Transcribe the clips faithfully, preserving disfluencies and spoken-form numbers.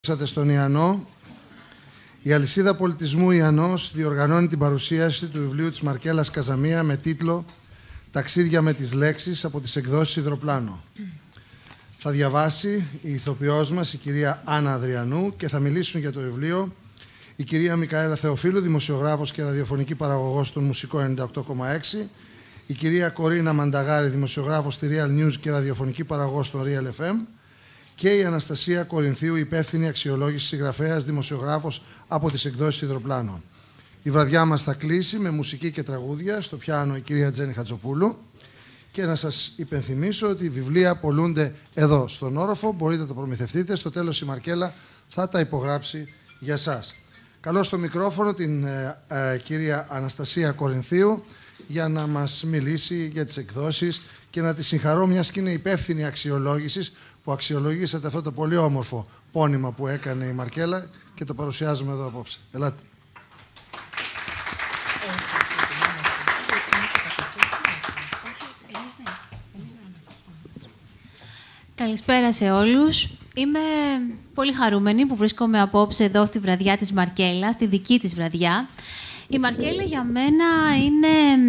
Στον Ιαννό, η Αλυσίδα Πολιτισμού Ιαννός διοργανώνει την παρουσίαση του βιβλίου της Μαρκέλας Καζαμία με τίτλο «Ταξίδια με τις λέξεις» από τις εκδόσεις Ιδροπλάνο. Mm. Θα διαβάσει η ηθοποιός μας, η κυρία Άννα Αδριανού, και θα μιλήσουν για το βιβλίο η κυρία Μικαέλα Θεοφίλου, δημοσιογράφος και ραδιοφωνική παραγωγός στον Μουσικό ενενήντα οκτώ κόμμα έξι, η κυρία Κορίνα Μανταγάρη, δημοσιογράφος στη Real News και ραδιοφωνική παραγωγός στον Real εφ εμ, και η Αναστασία Κορινθίου, υπεύθυνη αξιολόγηση, συγγραφέας, δημοσιογράφος από τις εκδόσεις Ιδροπλάνο. Η βραδιά μας θα κλείσει με μουσική και τραγούδια, στο πιάνο η κυρία Τζέννη Χατζοπούλου. Και να σας υπενθυμίσω ότι οι βιβλία πωλούνται εδώ, στον όροφο, μπορείτε να τα προμηθευτείτε. Στο τέλος η Μαρκέλα θα τα υπογράψει για σας. Καλώ στο μικρόφωνο την ε, ε, κυρία Αναστασία Κορινθίου για να μας μιλήσει για τις εκδόσεις και να τη συγχαρώ, μιας και είναι υπεύθυνη αξιολόγησης, που αξιολογήσατε αυτό το πολύ όμορφο πόνημα που έκανε η Μαρκέλα και το παρουσιάζουμε εδώ απόψε. Ελάτε. Καλησπέρα σε όλους. Είμαι πολύ χαρούμενη που βρίσκομαι απόψε εδώ στη βραδιά της Μαρκέλα, στη δική της βραδιά. Η Μαρκέλα για μένα είναι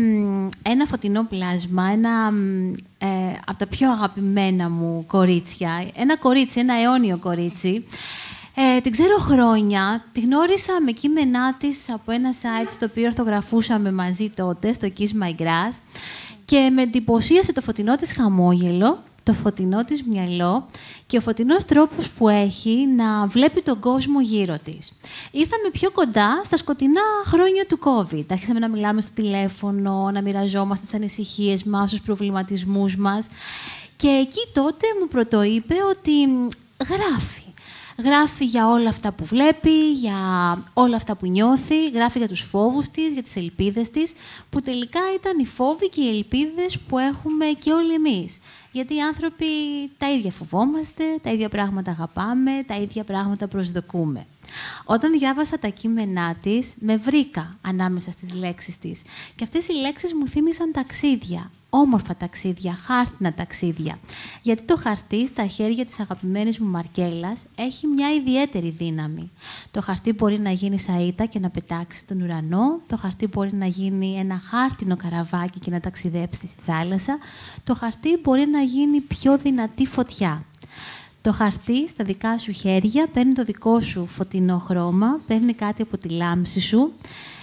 ένα φωτεινό πλάσμα, ένα ε, από τα πιο αγαπημένα μου κορίτσια. Ένα κορίτσι, ένα αιώνιο κορίτσι. Ε, την ξέρω χρόνια, τη γνώρισα με κείμενά της από ένα site στο οποίο ορθογραφούσαμε μαζί τότε, στο Kiss My Grass, και με εντυπωσίασε το φωτεινό της χαμόγελο, το φωτεινό της μυαλό και ο φωτεινός τρόπος που έχει να βλέπει τον κόσμο γύρω της. Ήρθαμε πιο κοντά στα σκοτεινά χρόνια του COVID. Άρχισαμε να μιλάμε στο τηλέφωνο, να μοιραζόμαστε τις ανησυχίες μας, τους προβληματισμούς μας. Και εκεί τότε μου πρωτοείπε ότι γράφει. Γράφει για όλα αυτά που βλέπει, για όλα αυτά που νιώθει, γράφει για τους φόβους της, για τις ελπίδες της, που τελικά ήταν οι φόβοι και οι ελπίδες που έχουμε και όλοι εμείς. Γιατί οι άνθρωποι τα ίδια φοβόμαστε, τα ίδια πράγματα αγαπάμε, τα ίδια πράγματα προσδοκούμε. Όταν διάβασα τα κείμενά της, με βρήκα ανάμεσα στις λέξεις της. Και αυτές οι λέξεις μου θύμισαν ταξίδια. Όμορφα ταξίδια, χάρτινα ταξίδια. Γιατί το χαρτί στα χέρια της αγαπημένης μου Μαρκέλας έχει μια ιδιαίτερη δύναμη. Το χαρτί μπορεί να γίνει σαΐτα και να πετάξει τον ουρανό. Το χαρτί μπορεί να γίνει ένα χάρτινο καραβάκι και να ταξιδέψει στη θάλασσα. Το χαρτί μπορεί να γίνει πιο δυνατή φωτιά. Το χαρτί στα δικά σου χέρια παίρνει το δικό σου φωτεινό χρώμα, παίρνει κάτι από τη λάμψη σου.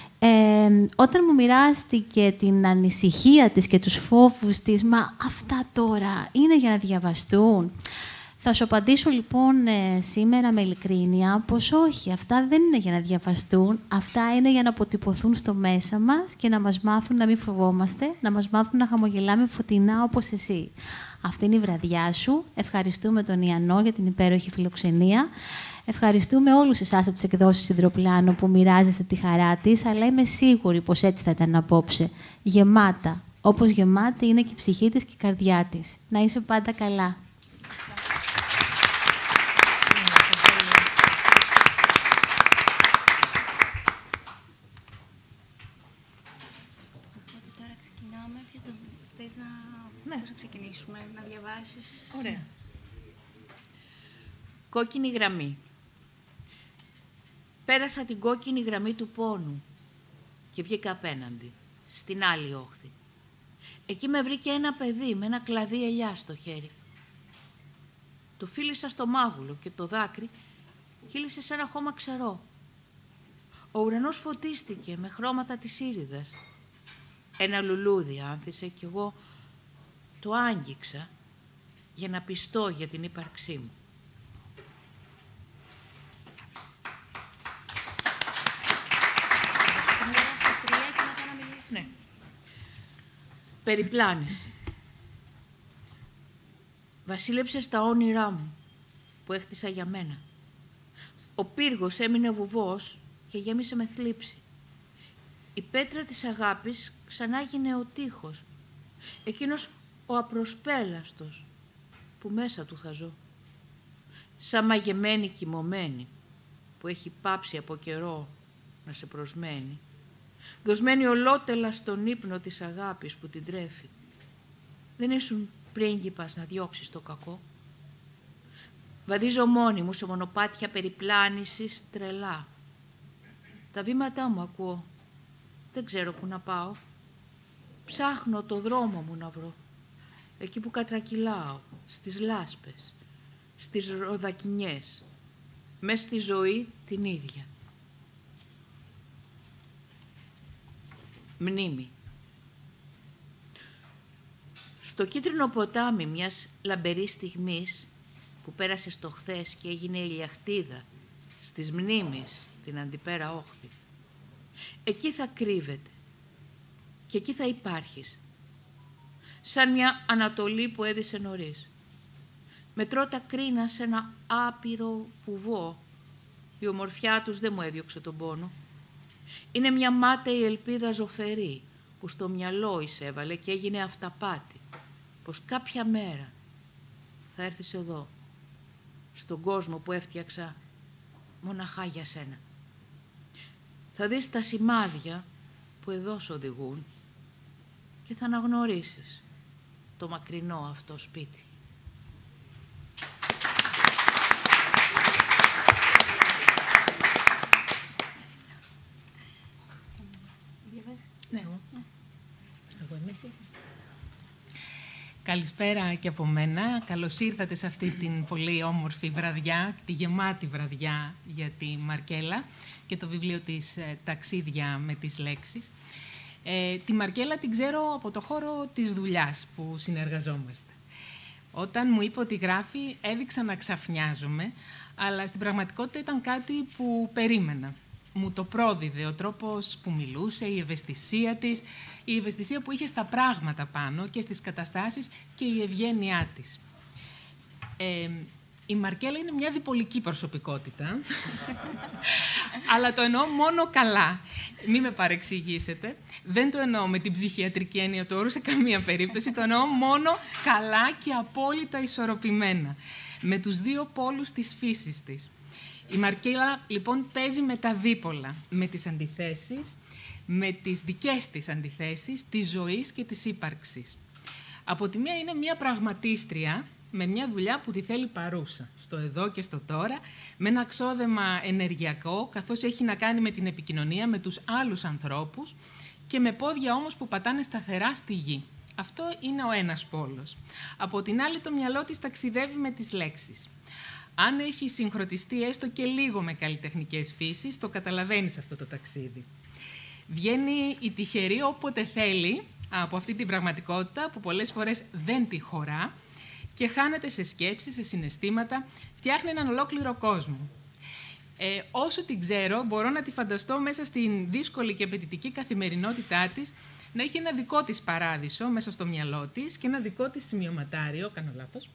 Ε, όταν μου μοιράστηκε την ανησυχία της και τους φόβους της, μα αυτά τώρα είναι για να διαβαστούν. Θα σου απαντήσω λοιπόν ε, σήμερα με ειλικρίνεια πως όχι, αυτά δεν είναι για να διαβαστούν, αυτά είναι για να αποτυπωθούν στο μέσα μας και να μας μάθουν να μην φοβόμαστε, να μας μάθουν να χαμογελάμε φωτεινά όπως εσύ. Αυτή είναι η βραδιά σου. Ευχαριστούμε τον Ιαννό για την υπέροχη φιλοξενία. Ευχαριστούμε όλους εσάς από τις εκδόσεις Ιδροπλάνο που μοιράζεστε τη χαρά της, αλλά είμαι σίγουρη πως έτσι θα ήταν απόψε. Γεμάτα. Όπως γεμάτη είναι και η ψυχή της και η καρδιά της. Να είσαι πάντα καλά. Τώρα ξεκινάμε. Ποιος το... Θες να... Ναι. Πώς να ξεκινήσουμε, να διαβάσεις. Ωραία. Κόκκινη γραμμή. Πέρασα την κόκκινη γραμμή του πόνου και βγήκα απέναντι, στην άλλη όχθη. Εκεί με βρήκε ένα παιδί με ένα κλαδί ελιά στο χέρι. Το φίλησα στο μάγουλο και το δάκρυ κύλησε σε ένα χώμα ξερό. Ο ουρανός φωτίστηκε με χρώματα της ήριδας. Ένα λουλούδι άνθησε κι εγώ το άγγιξα για να πιστώ για την ύπαρξή μου. Ναι. Περιπλάνηση. Βασίλεψε στα όνειρά μου που έχτισα για μένα. Ο πύργος έμεινε βουβός και γέμισε με θλίψη. Η πέτρα της αγάπης ξανά γίνε ο τείχος. Εκείνος ο απροσπέλαστος που μέσα του θα ζω. Σαν μαγεμένη κοιμωμένη που έχει πάψει από καιρό να σε προσμένει. Δοσμένη ολότελα στον ύπνο της αγάπης που την τρέφει. Δεν ήσουν πρίγκιπας να διώξεις το κακό. Βαδίζω μόνη μου σε μονοπάτια περιπλάνησης τρελά. Τα βήματά μου ακούω. Δεν ξέρω πού να πάω. Ψάχνω το δρόμο μου να βρω. Εκεί που κατρακυλάω, στις λάσπες, στις ροδακινιές, μες στη ζωή την ίδια. Μνήμη. Στο κίτρινο ποτάμι μιας λαμπερής στιγμής που πέρασε στο χθες και έγινε ηλιαχτίδα στις μνήμης την αντιπέρα όχθη, εκεί θα κρύβεται και εκεί θα υπάρχεις, σαν μια Ανατολή που έδισε νωρίς. Μετρώ τα κρίνα σε ένα άπειρο βουβό. Η ομορφιά τους δεν μου έδιωξε τον πόνο. Είναι μια μάταιη ελπίδα ζωφερή που στο μυαλό εισέβαλε και έγινε αυταπάτη, πως κάποια μέρα θα έρθεις εδώ, στον κόσμο που έφτιαξα μοναχά για σένα. Θα δεις τα σημάδια που εδώ σου οδηγούν και θα αναγνωρίσεις το μακρινό αυτό σπίτι. Ναι, εγώ. Εγώ είμαι εσύ. Καλησπέρα και από μένα. Καλώς ήρθατε σε αυτή την πολύ όμορφη βραδιά, τη γεμάτη βραδιά για τη Μαρκέλα και το βιβλίο της «Ταξίδια με τις λέξεις». Ε, τη Μαρκέλα την ξέρω από το χώρο της δουλειάς που συνεργαζόμαστε. Όταν μου είπε ότι γράφει, έδειξα να ξαφνιάζομαι, αλλά στην πραγματικότητα ήταν κάτι που περίμενα. Μου το πρόδιδε ο τρόπος που μιλούσε, η ευαισθησία της, η ευαισθησία που είχε στα πράγματα πάνω και στις καταστάσεις και η ευγένειά της. Ε, η Μαρκέλα είναι μια διπολική προσωπικότητα, αλλά το εννοώ μόνο καλά. Μην με παρεξηγήσετε. Δεν το εννοώ με την ψυχιατρική έννοια του όρου σε καμία περίπτωση. Το εννοώ μόνο καλά και απόλυτα ισορροπημένα, με τους δύο πόλους της φύσης της. Η Μαρκέλα, λοιπόν, παίζει με τα δίπολα, με τις αντιθέσεις, με τις δικές της αντιθέσεις, της ζωής και της ύπαρξης. Από τη μία είναι μια πραγματίστρια, με μια δουλειά που τη θέλει παρούσα, στο εδώ και στο τώρα, με ένα ξόδεμα ενεργειακό, καθώς έχει να κάνει με την επικοινωνία με τους άλλους ανθρώπους και με πόδια όμως που πατάνε σταθερά στη γη. Αυτό είναι ο ένας πόλος. Από την άλλη, το μυαλό της ταξιδεύει με τις λέξεις. Αν έχει συγχρονιστεί έστω και λίγο με καλλιτεχνικές φύσεις, το καταλαβαίνεις αυτό το ταξίδι. Βγαίνει η τυχερή όποτε θέλει από αυτή την πραγματικότητα που πολλές φορές δεν τη χωρά και χάνεται σε σκέψεις, σε συναισθήματα, φτιάχνει έναν ολόκληρο κόσμο. Ε, όσο την ξέρω, μπορώ να τη φανταστώ μέσα στην δύσκολη και απαιτητική καθημερινότητά της να έχει ένα δικό της παράδεισο μέσα στο μυαλό της και ένα δικό της σημειωματάριο, κάνω λάθος,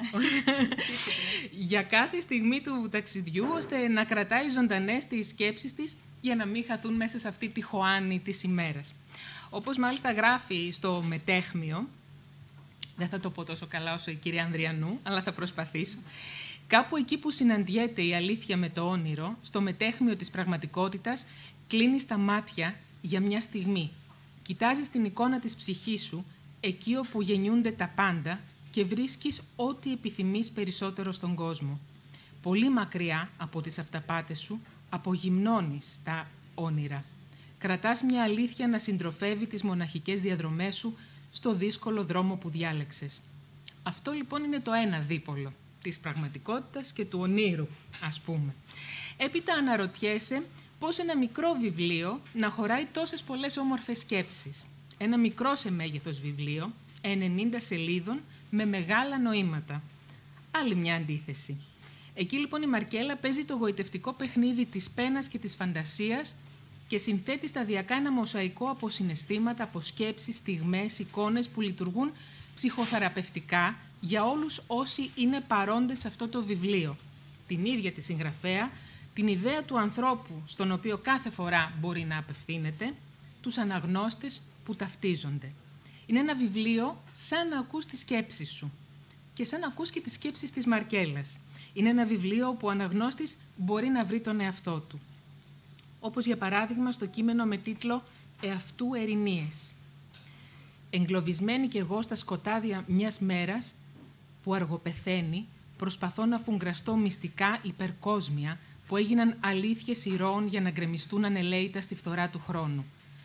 για κάθε στιγμή του ταξιδιού, ώστε να κρατάει ζωντανές τις σκέψεις της για να μην χαθούν μέσα σε αυτή τη χωάνη της ημέρας. Όπως μάλιστα γράφει στο μετέχμιο, δεν θα το πω τόσο καλά όσο η κυρία Ανδριανού, αλλά θα προσπαθήσω, κάπου εκεί που συναντιέται η αλήθεια με το όνειρο, στο μετέχμιο της πραγματικότητας, κλείνεις τα μάτια για μια στιγμή. Κοιτάζεις την εικόνα της ψυχής σου, εκεί όπου γεννιούνται τα πάντα, και βρίσκεις ό,τι επιθυμείς περισσότερο στον κόσμο. Πολύ μακριά από τις αυταπάτες σου, απογυμνώνεις τα όνειρα. Κρατάς μια αλήθεια να συντροφεύει τις μοναχικές διαδρομές σου στο δύσκολο δρόμο που διάλεξες. Αυτό λοιπόν είναι το ένα δίπολο της πραγματικότητας και του ονείρου, ας πούμε. Έπειτα αναρωτιέσαι πώς ένα μικρό βιβλίο να χωράει τόσες πολλές όμορφες σκέψεις. Ένα μικρό σε μέγεθος βιβλίο, ενενήντα σελίδων, με μεγάλα νοήματα. Άλλη μια αντίθεση. Εκεί λοιπόν η Μαρκέλα παίζει το γοητευτικό παιχνίδι της πένας και της φαντασίας και συνθέτει σταδιακά ένα μοσαϊκό από συναισθήματα, από σκέψεις, στιγμές, εικόνες που λειτουργούν ψυχοθεραπευτικά για όλους όσοι είναι παρόντες σε αυτό το βιβλίο. Την ίδια τη συγγραφέα, την ιδέα του ανθρώπου στον οποίο κάθε φορά μπορεί να απευθύνεται, τους αναγνώστες που ταυτίζονται. Είναι ένα βιβλίο σαν να ακούς τις σκέψεις σου και σαν να ακούς και τις σκέψεις της Μαρκέλας. Είναι ένα βιβλίο που ο αναγνώστης μπορεί να βρει τον εαυτό του. Όπως για παράδειγμα στο κείμενο με τίτλο «Εαυτού ερηνίες». Εγκλωβισμένη κι εγώ στα σκοτάδια μιας μέρας που αργοπεθαίνει, προσπαθώ να φουγκραστώ μυστικά υπερκόσμια που έγιναν αλήθειες ηρώων για να γκρεμιστούν ανελαίητα στη φθορά του χρόνου.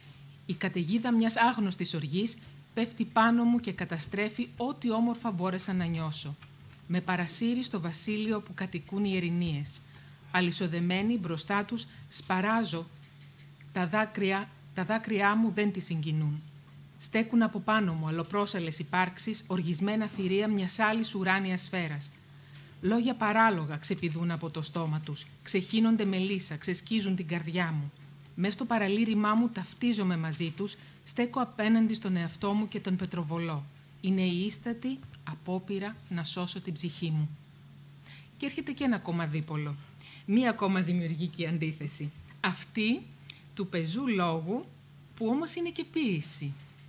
Η καταιγίδα μιας άγνωστης οργής πέφτει πάνω μου και καταστρέφει ό,τι όμορφα μπόρεσα να νιώσω. Με παρασύρει στο βασίλειο που κατοικούν οι ερηνίες. Αλυσοδεμένοι μπροστά τους σπαράζω, τα δάκρυα, τα δάκρυά μου δεν τη συγκινούν. Στέκουν από πάνω μου αλλοπρόσαλες υπάρξεις, οργισμένα θηρία μιας άλλης ουράνιας σφαίρας. Λόγια παράλογα ξεπηδούν από το στόμα τους, ξεχύνονται με λύσα, ξεσκίζουν την καρδιά μου. Μες στο παραλήρημά μου ταυτίζομαι μαζί τους, στέκω απέναντι στον εαυτό μου και τον πετροβολώ. Είναι η ίστατη απόπειρα να σώσω την ψυχή μου. Και έρχεται και ένα ακόμα δίπολο. Μία ακόμα δημιουργική αντίθεση. Αυτή του πεζού λόγου, που όμως είναι και ποίηση.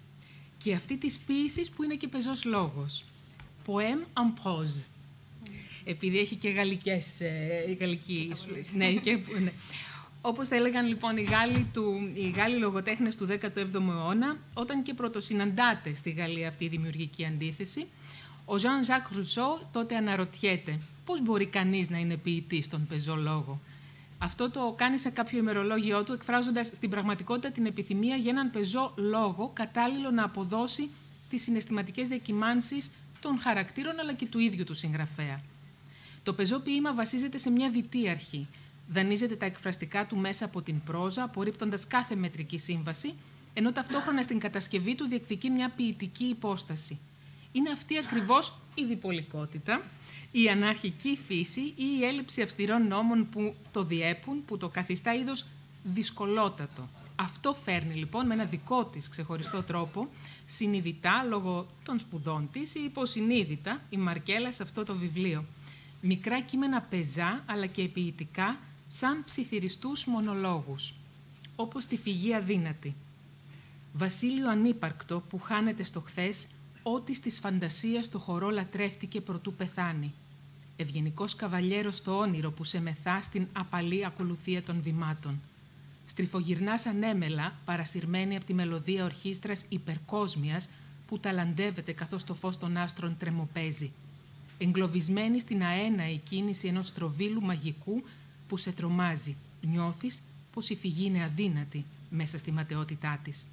Και αυτή της ποίησης που είναι και πεζός λόγος. Poème en prose. Επειδή έχει και γαλλικές, ε, γαλλική, ναι, και, ναι. Όπως τα έλεγαν λοιπόν οι Γάλλοι, του, οι Γάλλοι λογοτέχνες του δέκατου έβδομου αιώνα, όταν και πρωτοσυναντάται στη Γαλλία αυτή η δημιουργική αντίθεση, ο Jean-Jacques Rousseau τότε αναρωτιέται πώς μπορεί κανείς να είναι ποιητής στον πεζό λόγο. Αυτό το κάνει σε κάποιο ημερολόγιο του, εκφράζοντας στην πραγματικότητα την επιθυμία για έναν πεζό λόγο κατάλληλο να αποδώσει τις συναισθηματικές διακυμάνσεις των χαρακτήρων αλλά και του ίδιου του συγγραφέα. Το πεζό ποίημα βασίζεται σε μια διτή αρχή. Δανείζεται τα εκφραστικά του μέσα από την πρόζα, απορρίπτοντας κάθε μετρική σύμβαση, ενώ ταυτόχρονα στην κατασκευή του διεκδικεί μια ποιητική υπόσταση. Είναι αυτή ακριβώς η διπολικότητα, η αναρχική φύση ή η έλλειψη αυστηρών νόμων που το διέπουν, που το καθιστά είδος δυσκολότατο. Αυτό φέρνει λοιπόν με ένα δικό της ξεχωριστό τρόπο, συνειδητά λόγω των σπουδών της ή υποσυνείδητα, η Μαρκέλα σε αυτό το βιβλίο. Μικρά κείμενα πεζά αλλά και ποιητικά, σαν ψιθυριστούς μονολόγους, όπως τη φυγή αδύνατη. Βασίλειο ανύπαρκτο που χάνεται στο χθες, ό,τι στις φαντασίας το χορό λατρεύτηκε προτού πεθάνει. Ευγενικός καβαλιέρος στο όνειρο που σε μεθά στην απαλή ακολουθία των βημάτων. Στριφογυρνάς ανέμελα, παρασυρμένη από τη μελωδία ορχήστρας υπερκόσμιας που ταλαντεύεται καθώς το φως των άστρων τρεμοπαίζει. Εγκλωβισμένη στην αέναη κίνηση ενός στροβίλου μαγικού που σε τρομάζει. Νιώθεις πως η φυγή είναι αδύνατη μέσα στη ματαιότητά της.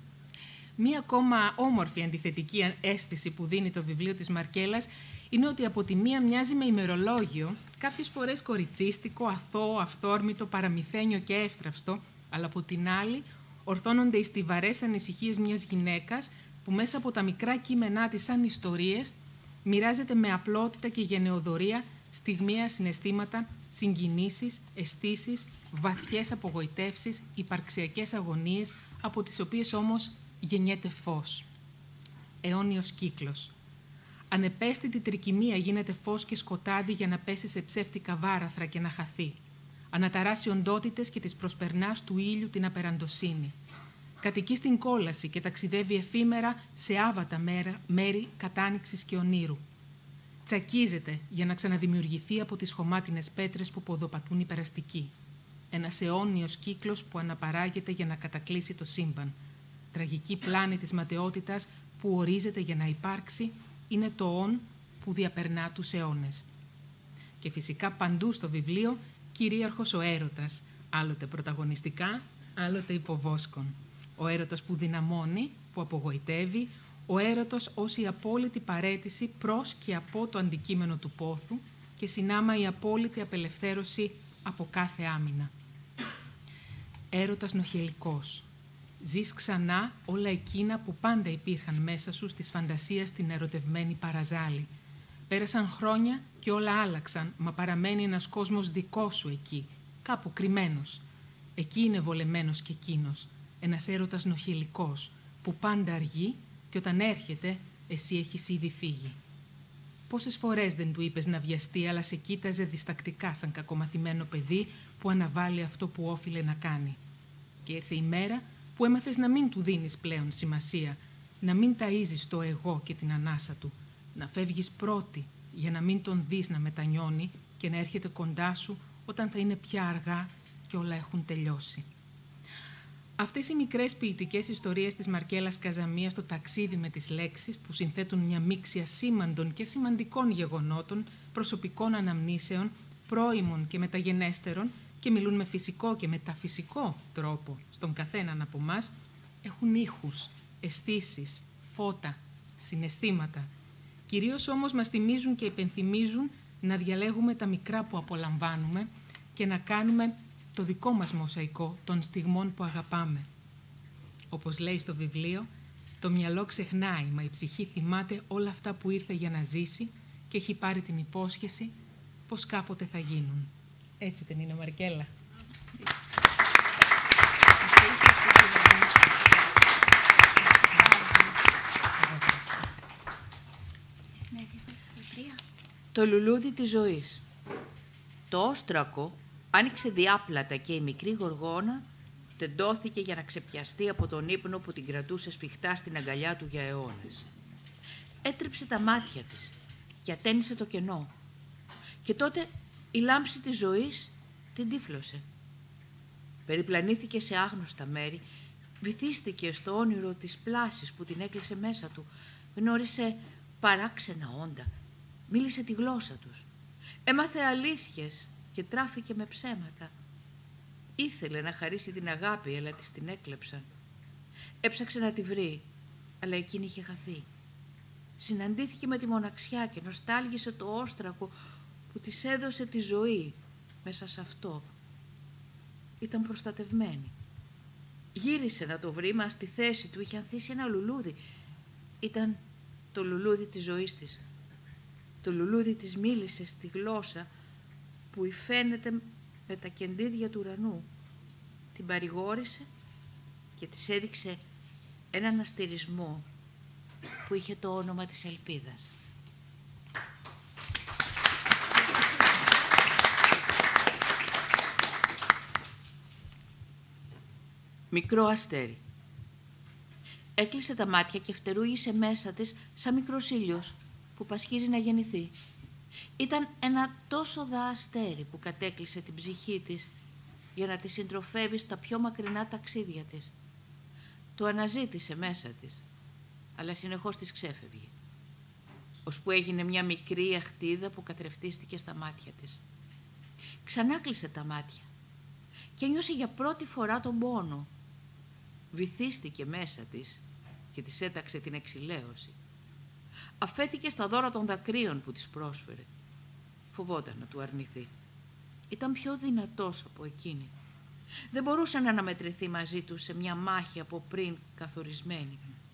Μία ακόμα όμορφη αντιθετική αίσθηση που δίνει το βιβλίο της Μαρκέλας είναι ότι από τη μία μοιάζει με ημερολόγιο, κάποιες φορές κοριτσίστικο, αθώο, αυθόρμητο, παραμυθένιο και εύθραυστο, αλλά από την άλλη ορθώνονται οι στιβαρές ανησυχίες μιας γυναίκας που μέσα από τα μικρά κείμενά της σαν ιστορίες μοιράζεται με απλότητα και γενεοδορία στιγμιαία συναισθήματα, συγκινήσεις, αισθήσεις, βαθιές απογοητεύσεις, υπαρξιακές αγωνίες, από τις οποίες όμως γεννιέται φως. Αιώνιος κύκλος. Ανεπαίσθητη τρικυμία γίνεται φως και σκοτάδι για να πέσει σε ψεύτικα βάραθρα και να χαθεί. Αναταράσει οντότητες και τις προσπερνάς του ήλιου την απεραντοσύνη. Κατοικεί στην κόλαση και ταξιδεύει εφήμερα σε άβατα μέρα, μέρη κατάνοιξης και ονείρου. Τσακίζεται για να ξαναδημιουργηθεί από τις χωμάτινες πέτρες που ποδοπατούν οι περαστικοί. Ένας αιώνιος κύκλος που αναπαράγεται για να κατακλείσει το σύμπαν. Τραγική πλάνη της ματαιότητας που ορίζεται για να υπάρξει είναι το «ον» που διαπερνά τους αιώνες. Και φυσικά παντού στο βιβλίο κυρίαρχος ο έρωτας, άλλοτε πρωταγωνιστικά, άλλοτε υποβόσκον. Ο έρωτας που δυναμώνει, που απογοητεύει, ο έρωτος ως η απόλυτη παραίτηση προς και από το αντικείμενο του πόθου και συνάμα η απόλυτη απελευθέρωση από κάθε άμυνα. Έρωτας νοχελικός. Ζεις ξανά όλα εκείνα που πάντα υπήρχαν μέσα σου στις φαντασίες την ερωτευμένη παραζάλη. Πέρασαν χρόνια και όλα άλλαξαν, μα παραμένει ένας κόσμος δικός σου εκεί, κάπου κρυμμένος. Εκεί είναι βολεμένος και εκείνος, ένας έρωτας νοχελικός, που πάντα αργεί και όταν έρχεται, εσύ έχεις ήδη φύγει. Πόσες φορές δεν του είπες να βιαστεί, αλλά σε κοίταζε διστακτικά σαν κακομαθημένο παιδί που αναβάλει αυτό που όφιλε να κάνει. Και ήρθε η μέρα που έμαθες να μην του δίνεις πλέον σημασία, να μην ταΐζεις το εγώ και την ανάσα του, να φεύγεις πρώτη για να μην τον δεις να μετανιώνει και να έρχεται κοντά σου όταν θα είναι πια αργά και όλα έχουν τελειώσει. Αυτές οι μικρές ποιητικές ιστορίες της Μαρκέλας Καζαμία στο ταξίδι με τις λέξεις που συνθέτουν μια μίξη ασήμαντων και σημαντικών γεγονότων προσωπικών αναμνήσεων, πρώιμων και μεταγενέστερων, και μιλούν με φυσικό και μεταφυσικό τρόπο στον καθέναν από εμάς, έχουν ήχους, αισθήσεις, φώτα, συναισθήματα. Κυρίως όμως μας θυμίζουν και υπενθυμίζουν να διαλέγουμε τα μικρά που απολαμβάνουμε και να κάνουμε το δικό μας μοσαϊκό των στιγμών που αγαπάμε. Όπως λέει στο βιβλίο, το μυαλό ξεχνάει, μα η ψυχή θυμάται όλα αυτά που ήρθε για να ζήσει και έχει πάρει την υπόσχεση πως κάποτε θα γίνουν. Έτσι δεν είναι, Μαρκέλα? Το λουλούδι της ζωής. Το όστρακο άνοιξε διάπλατα και η μικρή γοργόνα τεντώθηκε για να ξεπιαστεί από τον ύπνο που την κρατούσε σφιχτά στην αγκαλιά του για αιώνες. Έτρεψε τα μάτια της και ατένισε το κενό. Και τότε η λάμψη της ζωής την τύφλωσε. Περιπλανήθηκε σε άγνωστα μέρη, βυθίστηκε στο όνειρο της πλάσης που την έκλεισε μέσα του, γνώρισε παράξενα όντα, μίλησε τη γλώσσα τους, έμαθε αλήθειες και τράφηκε με ψέματα. Ήθελε να χαρίσει την αγάπη, αλλά της την έκλεψαν. Έψαξε να τη βρει, αλλά εκείνη είχε χαθεί. Συναντήθηκε με τη μοναξιά και νοστάλγησε το όστρακο που της έδωσε τη ζωή μέσα σε αυτό. Ήταν προστατευμένη. Γύρισε να το βρει, μα στη θέση του είχε ανθίσει ένα λουλούδι. Ήταν το λουλούδι της ζωής της. Το λουλούδι της μίλησε στη γλώσσα που υφαίνεται με τα κεντίδια του ουρανού. Την παρηγόρησε και της έδειξε έναν αστηρισμό που είχε το όνομα της ελπίδας. Μικρό αστέρι. Έκλεισε τα μάτια και φτερούγησε μέσα της σαν μικρός ήλιος που πασχίζει να γεννηθεί. Ήταν ένα τόσο δα αστέρι που κατέκλυσε την ψυχή της για να τη συντροφεύει στα πιο μακρινά ταξίδια της. Το αναζήτησε μέσα της, αλλά συνεχώς της ξέφευγε, ώσπου έγινε μια μικρή αχτίδα που καθρεφτίστηκε στα μάτια της. Ξανά κλείσε τα μάτια και νιώσε για πρώτη φορά τον πόνο. Βυθίστηκε μέσα της και της έταξε την εξηλαίωση. Αφέθηκε στα δώρα των δακρύων που της πρόσφερε. Φοβόταν να του αρνηθεί. Ήταν πιο δυνατός από εκείνη. Δεν μπορούσε να αναμετρηθεί μαζί του σε μια μάχη από πριν καθορισμένη.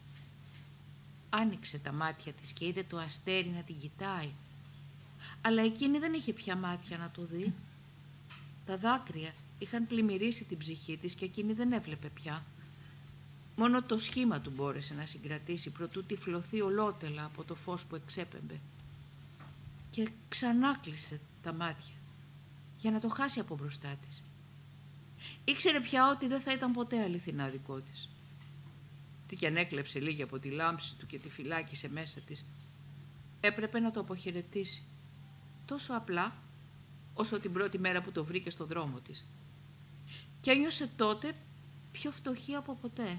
Άνοιξε τα μάτια της και είδε το αστέρι να την κοιτάει. Αλλά εκείνη δεν είχε πια μάτια να το δει. Τα δάκρυα είχαν πλημμυρίσει την ψυχή της και εκείνη δεν έβλεπε πια. Μόνο το σχήμα του μπόρεσε να συγκρατήσει προτού τυφλωθεί ολότελα από το φως που εξέπεμπε. Και ξανά κλείσε τα μάτια για να το χάσει από μπροστά της. Ήξερε πια ότι δεν θα ήταν ποτέ αληθινά δικό της. Τι κι αν έκλεψε λίγη από τη λάμψη του και τη φυλάκισε μέσα της, έπρεπε να το αποχαιρετήσει. Τόσο απλά όσο την πρώτη μέρα που το βρήκε στο δρόμο της. Και ένιωσε τότε πιο φτωχή από ποτέ.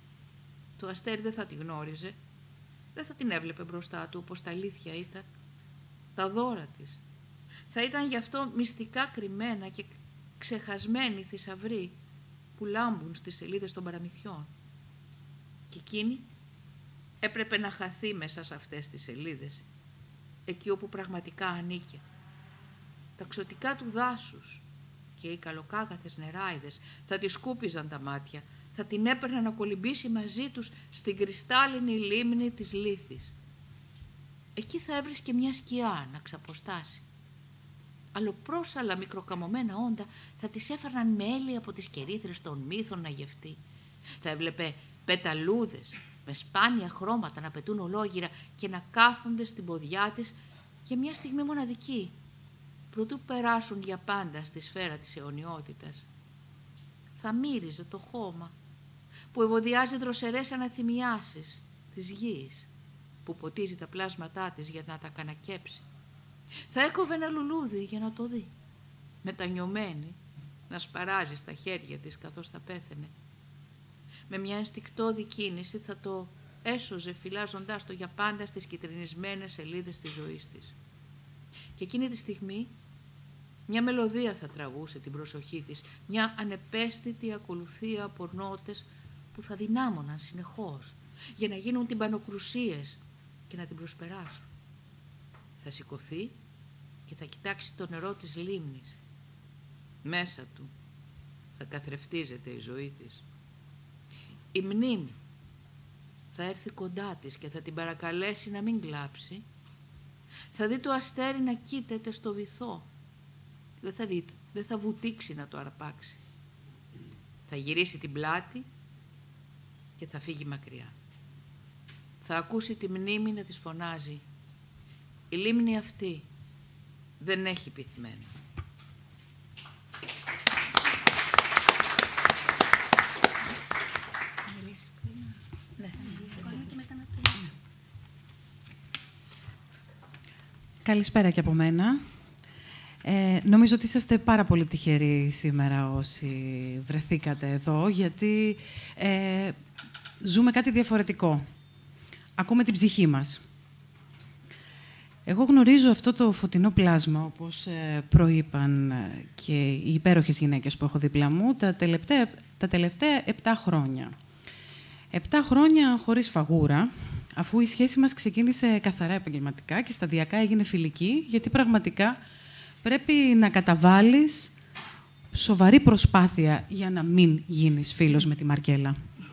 Το αστέρι δεν θα τη γνώριζε, δεν θα την έβλεπε μπροστά του όπως τα αλήθεια ήταν. Τα δώρα της θα ήταν γι' αυτό μυστικά κρυμμένα και ξεχασμένοι θησαυροί που λάμπουν στις σελίδες των παραμυθιών. Και εκείνη έπρεπε να χαθεί μέσα σε αυτές τις σελίδες, εκεί όπου πραγματικά ανήκε. Τα ξωτικά του δάσους και οι καλοκάγαθες νεράιδες θα τη σκούπιζαν τα μάτια, θα την έπαιρναν να κολυμπήσει μαζί τους στην κρυστάλλινη λίμνη της λύθης. Εκεί θα έβρισκε μια σκιά να ξαποστάσει. Αλλοπρόσαλα μικροκαμωμένα όντα θα τις έφερναν μέλη από τις κερίδρες των μύθων να γευτεί. Θα έβλεπε πεταλούδες με σπάνια χρώματα να πετούν ολόγυρα και να κάθονται στην ποδιά της για μια στιγμή μοναδική, προτού περάσουν για πάντα στη σφαίρα της αιωνιότητας. Θα μύριζε το χώμα που ευωδιάζει δροσερές αναθυμιάσεις της γης, που ποτίζει τα πλάσματά της για να τα κανακέψει. Θα έκοβε ένα λουλούδι για να το δει, μετανιωμένη να σπαράζει στα χέρια της καθώς θα πέθαινε. Με μια ενστικτώδη κίνηση θα το έσωζε φυλάζοντάς το για πάντα στις κυτρινισμένες σελίδες της ζωής της. Και εκείνη τη στιγμή μια μελωδία θα τραβούσε την προσοχή της, μια ανεπαίσθητη ακολουθία από νότες που θα δυνάμωναν συνεχώς για να γίνουν τυμπανοκρουσίες και να την προσπεράσουν. Θα σηκωθεί και θα κοιτάξει το νερό της λίμνης. Μέσα του θα καθρεφτίζεται η ζωή της. Η μνήμη θα έρθει κοντά της και θα την παρακαλέσει να μην κλάψει. Θα δει το αστέρι να κοίταται στο βυθό. Δεν θα, δει, δεν θα βουτήξει να το αρπάξει. Θα γυρίσει την πλάτη και θα φύγει μακριά. Θα ακούσει τη μνήμη να της φωνάζει: η λίμνη αυτή δεν έχει πυθμένα. Καλησπέρα και από μένα. Ε, νομίζω ότι είσαστε πάρα πολύ τυχεροί σήμερα όσοι βρεθήκατε εδώ, γιατί ε, ζούμε κάτι διαφορετικό. Ακούμε την ψυχή μας. Εγώ γνωρίζω αυτό το φωτεινό πλάσμα, όπως ε, προείπαν και οι υπέροχες γυναίκες που έχω δίπλα μου, τα τελευταία, τα τελευταία επτά χρόνια. Επτά χρόνια χωρίς φαγούρα, αφού η σχέση μας ξεκίνησε καθαρά επαγγελματικά και σταδιακά έγινε φιλική, γιατί πραγματικά πρέπει να καταβάλεις σοβαρή προσπάθεια για να μην γίνεις φίλος με τη Μαρκέλα.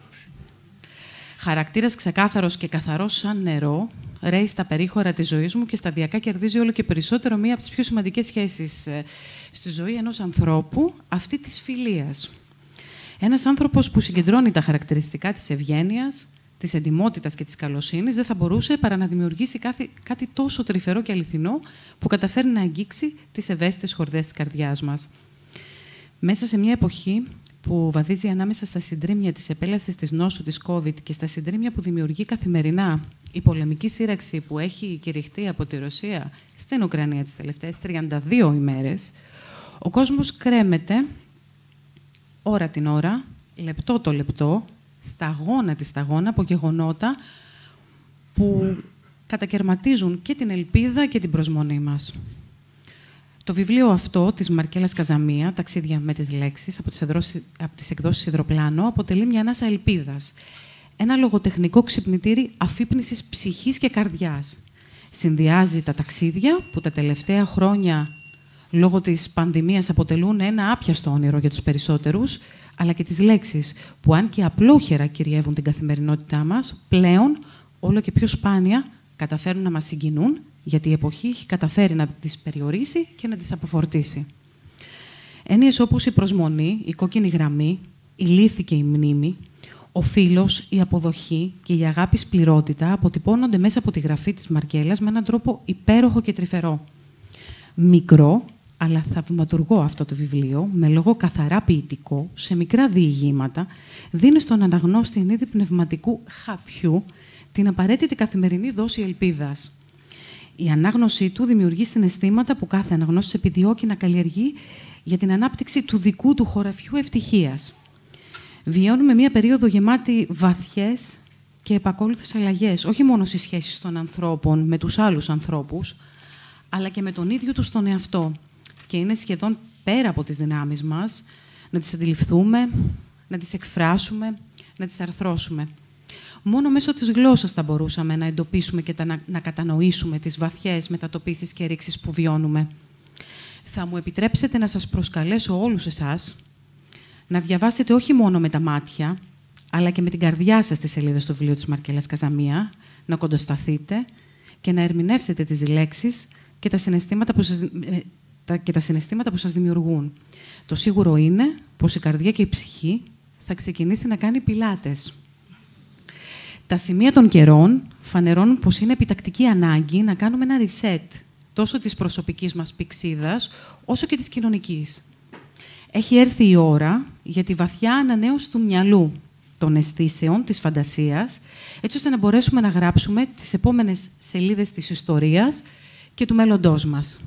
Χαρακτήρας ξεκάθαρος και καθαρός σαν νερό, ρέει στα περίχωρα της ζωής μου και σταδιακά κερδίζει όλο και περισσότερο μία από τις πιο σημαντικές σχέσεις στη ζωή ενός ανθρώπου, αυτή της φιλίας. Ένας άνθρωπος που συγκεντρώνει τα χαρακτηριστικά της ευγένειας, της εντιμότητας και της καλοσύνης, δεν θα μπορούσε παρά να δημιουργήσει κάτι, κάτι τόσο τρυφερό και αληθινό που καταφέρει να αγγίξει τις ευαίσθητες χορδές της καρδιάς μας. Μέσα σε μια εποχή που βαδίζει ανάμεσα στα συντρίμμια της επέλασης της νόσου της COVID και στα συντρίμμια που δημιουργεί καθημερινά η πολεμική σύραξη που έχει κηρυχτεί από τη Ρωσία στην Ουκρανία τις τελευταίες τριάντα δύο ημέρες, ο κόσμος κρέμεται ώρα την ώρα, λεπτό το λεπτό, σταγόνα τη σταγόνα από γεγονότα που κατακερματίζουν και την ελπίδα και την προσμονή μας. Το βιβλίο αυτό της Μαρκέλας Καζαμία, «Ταξίδια με τις λέξεις», από τις, εδρώσεις, από τις εκδόσεις Ιδροπλάνο, αποτελεί μια ανάσα ελπίδας. Ένα λογοτεχνικό ξυπνητήρι αφύπνισης ψυχής και καρδιάς. Συνδυάζει τα ταξίδια που τα τελευταία χρόνια, λόγω της πανδημίας, αποτελούν ένα άπιαστο όνειρο για τους περισσότερους, αλλά και τις λέξεις που, αν και απλόχερα κυριεύουν την καθημερινότητά μας, πλέον, όλο και πιο σπάνια, καταφέρουν να μας συγκινούν, γιατί η εποχή έχει καταφέρει να τις περιορίσει και να τις αποφορτήσει. Έννοιες όπως η προσμονή, η κόκκινη γραμμή, η λύθη και η μνήμη, ο φίλος, η αποδοχή και η αγάπης πληρότητα αποτυπώνονται μέσα από τη γραφή της Μαρκέλας με έναν τρόπο υπέροχο και τρυφερό. Μικρό, αλλά θαυματουργό αυτό το βιβλίο, με λόγο καθαρά ποιητικό, σε μικρά διηγήματα, δίνει στον αναγνώστη εν είδη πνευματικού χαπιού την απαραίτητη καθημερινή δόση ελπίδας. Η ανάγνωσή του δημιουργεί συναισθήματα που κάθε αναγνώστης επιδιώκει να καλλιεργεί για την ανάπτυξη του δικού του χωραφιού ευτυχίας. Βιώνουμε μία περίοδο γεμάτη βαθιές και επακόλουθες αλλαγές, όχι μόνο στις σχέσεις των ανθρώπων με τους άλλους ανθρώπους, αλλά και με τον ίδιο τους τον εαυτό. Και είναι σχεδόν πέρα από τις δυνάμεις μας να τις αντιληφθούμε, να τις εκφράσουμε, να τις αρθρώσουμε. Μόνο μέσω της γλώσσας θα μπορούσαμε να εντοπίσουμε και να, να κατανοήσουμε τις βαθιές μετατοπίσεις και ρήξεις που βιώνουμε. Θα μου επιτρέψετε να σας προσκαλέσω όλους εσάς να διαβάσετε όχι μόνο με τα μάτια, αλλά και με την καρδιά σας τις σελίδες του βιβλίου της Μαρκέλας Καζαμία, να κοντοσταθείτε και να ερμηνεύσετε τις λέξεις και τα συναισθήματα που σας, και τα συναισθήματα που σας δημιουργούν. Το σίγουρο είναι πως η καρδιά και η ψυχή θα ξεκινήσει να κάνει πιλάτες. Τα σημεία των καιρών φανερώνουν πως είναι επιτακτική ανάγκη να κάνουμε ένα reset τόσο της προσωπικής μας πυξίδας, όσο και της κοινωνικής. Έχει έρθει η ώρα για τη βαθιά ανανέωση του μυαλού, των αισθήσεων, της φαντασίας, έτσι ώστε να μπορέσουμε να γράψουμε τις επόμενες σελίδες της ιστορίας και του μέλλοντός μας.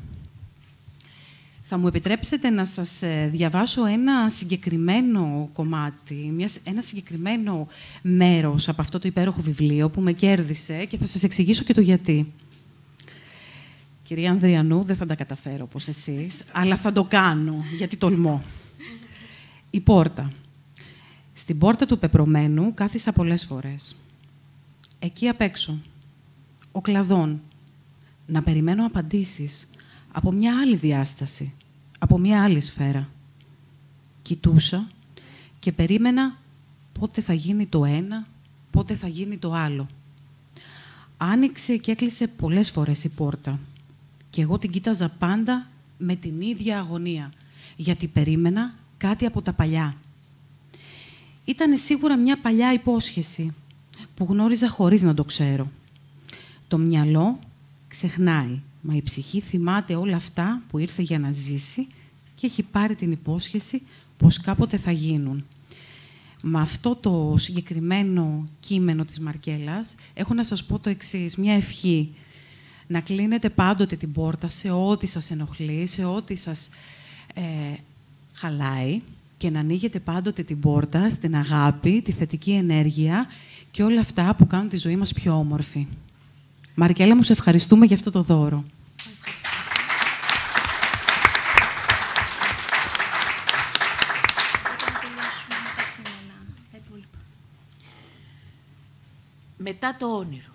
Θα μου επιτρέψετε να σας διαβάσω ένα συγκεκριμένο κομμάτι, ένα συγκεκριμένο μέρος από αυτό το υπέροχο βιβλίο που με κέρδισε και θα σας εξηγήσω και το γιατί. Κυρία Ανδριανού, δεν θα τα καταφέρω όπως εσείς, αλλά θα το κάνω, γιατί τολμώ. Η πόρτα. Στην πόρτα του πεπρωμένου κάθισα πολλές φορές. Εκεί απ' έξω, ο κλαδόν, να περιμένω απαντήσεις από μια άλλη διάσταση, από μια άλλη σφαίρα. Κοιτούσα και περίμενα πότε θα γίνει το ένα, πότε θα γίνει το άλλο. Άνοιξε και έκλεισε πολλές φορές η πόρτα και εγώ την κοίταζα πάντα με την ίδια αγωνία, γιατί περίμενα κάτι από τα παλιά. Ήταν σίγουρα μια παλιά υπόσχεση που γνώριζα χωρίς να το ξέρω. Το μυαλό ξεχνάει, μα η ψυχή θυμάται όλα αυτά που ήρθε για να ζήσει και έχει πάρει την υπόσχεση πως κάποτε θα γίνουν. Με αυτό το συγκεκριμένο κείμενο της Μαρκέλας έχω να σας πω το εξής, μια ευχή. Να κλείνετε πάντοτε την πόρτα σε ό,τι σας ενοχλεί, σε ό,τι σας ε, χαλάει και να ανοίγετε πάντοτε την πόρτα στην αγάπη, τη θετική ενέργεια και όλα αυτά που κάνουν τη ζωή μας πιο όμορφη. Μαρκέλα μου, σε ευχαριστούμε για αυτό το δώρο. Μετά το όνειρο.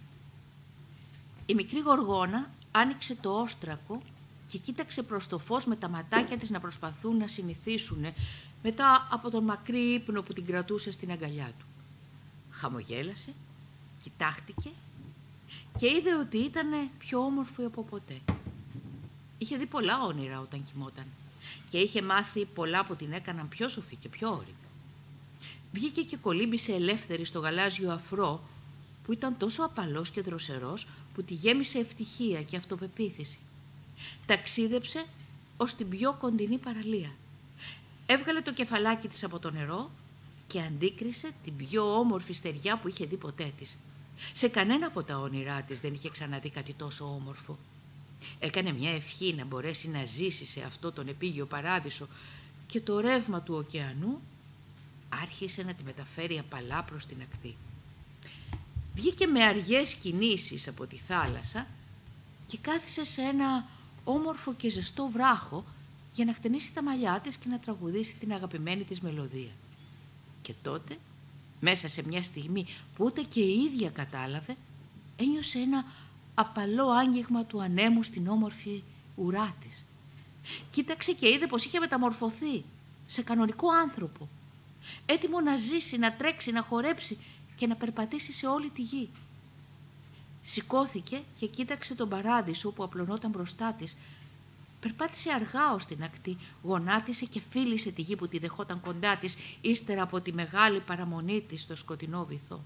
Η μικρή γοργόνα άνοιξε το όστρακο και κοίταξε προς το φως με τα ματάκια της να προσπαθούν να συνηθίσουν μετά από τον μακρύ ύπνο που την κρατούσε στην αγκαλιά του. Χαμογέλασε, κοιτάχτηκε και είδε ότι ήταν πιο όμορφη από ποτέ. Είχε δει πολλά όνειρα όταν κοιμόταν και είχε μάθει πολλά που την έκαναν πιο σοφή και πιο όρημη. Βγήκε και κολύμπησε ελεύθερη στο γαλάζιο αφρό που ήταν τόσο απαλός και δροσερός που τη γέμισε ευτυχία και αυτοπεποίθηση. Ταξίδεψε ως την πιο κοντινή παραλία. Έβγαλε το κεφαλάκι της από το νερό και αντίκρισε την πιο όμορφη στεριά που είχε δει ποτέ της. Σε κανένα από τα όνειρά της δεν είχε ξαναδεί κάτι τόσο όμορφο. Έκανε μια ευχή να μπορέσει να ζήσει σε αυτό τον επίγειο παράδεισο και το ρεύμα του ωκεανού άρχισε να τη μεταφέρει απαλά προς την ακτή. Βγήκε με αργές κινήσεις από τη θάλασσα και κάθισε σε ένα όμορφο και ζεστό βράχο για να χτενίσει τα μαλλιά της και να τραγουδήσει την αγαπημένη της μελωδία. Και τότε, μέσα σε μια στιγμή που ούτε και η ίδια κατάλαβε, ένιωσε ένα απαλό άγγιγμα του ανέμου στην όμορφη ουρά της. Κοίταξε και είδε πως είχε μεταμορφωθεί σε κανονικό άνθρωπο, έτοιμο να ζήσει, να τρέξει, να χορέψει και να περπατήσει σε όλη τη γη. Σηκώθηκε και κοίταξε τον παράδεισο που απλωνόταν μπροστά της. Περπάτησε αργά ως την ακτή, γονάτισε και φίλησε τη γη που τη δεχόταν κοντά της, ύστερα από τη μεγάλη παραμονή της στο σκοτεινό βυθό.